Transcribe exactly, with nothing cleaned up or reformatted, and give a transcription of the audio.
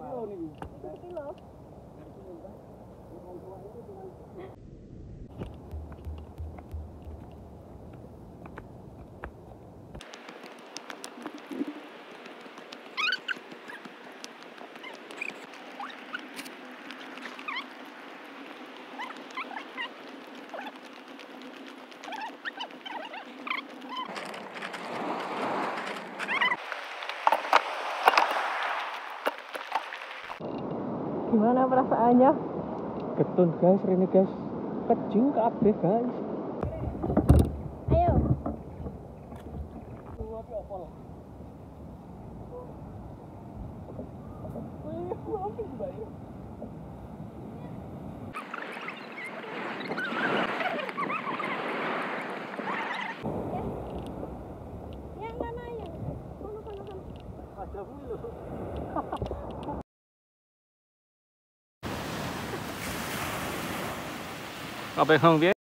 Gimana perasaannya? Ketun guys, ini guys, kecing kabeh guys. Ayo. Yang mana yang? Kono kono kono. Ada bulu. Apa yang dia?